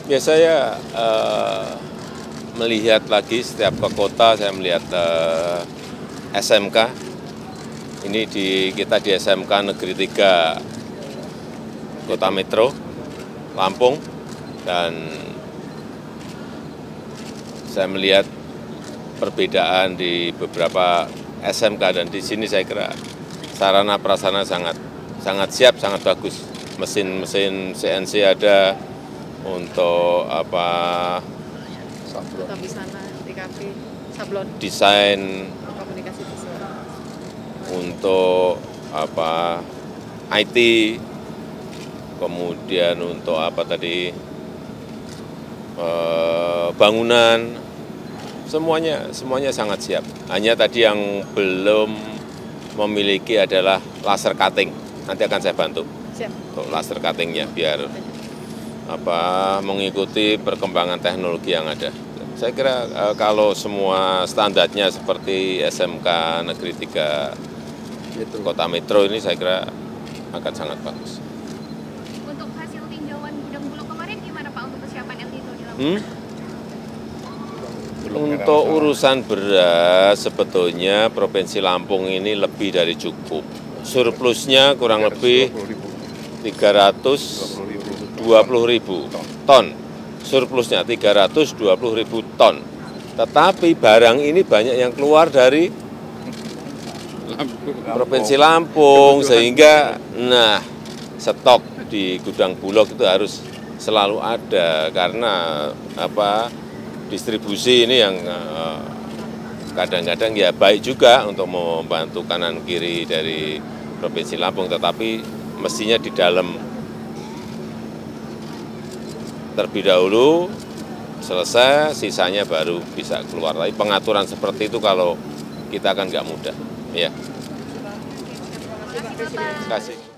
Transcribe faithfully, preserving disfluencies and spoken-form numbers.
Ya saya uh, melihat lagi setiap ke kota, saya melihat uh, S M K. Ini di kita di S M K Negeri tiga Kota Metro, Lampung, dan saya melihat perbedaan di beberapa S M K, dan di sini saya kira sarana prasarana sangat sangat siap, sangat bagus. Mesin-mesin C N C ada untuk apa? Sablon. T K P, sablon. Desain komunikasi visual. Untuk apa? I T, kemudian untuk apa tadi? Eh, bangunan, semuanya semuanya sangat siap. Hanya tadi yang belum memiliki adalah laser cutting. Nanti akan saya bantu Siap. Untuk laser cuttingnya biar apa mengikuti perkembangan teknologi yang ada. Saya kira eh, kalau semua standarnya seperti S M K Negeri tiga Kota Metro ini, saya kira akan sangat bagus. Untuk hasil tinjauan gudang Bulog kemarin gimana Pak untuk kesiapan El Nino di Lampung? Hmm? Untuk urusan beras sebetulnya Provinsi Lampung ini lebih dari cukup. Surplusnya kurang lebih tiga ratus dua puluh ribu ton. Surplusnya tiga ratus dua puluh ribu ton. Tetapi barang ini banyak yang keluar dari Provinsi Lampung, sehingga nah stok di gudang Bulog itu harus selalu ada, karena apa distribusi ini yang kadang-kadang ya baik juga untuk membantu kanan kiri dari Provinsi Lampung, tetapi mestinya di dalam terlebih dahulu selesai, sisanya baru bisa keluar. Tapi pengaturan seperti itu kalau kita kan nggak mudah, ya. Terima kasih Bapak. Terima kasih.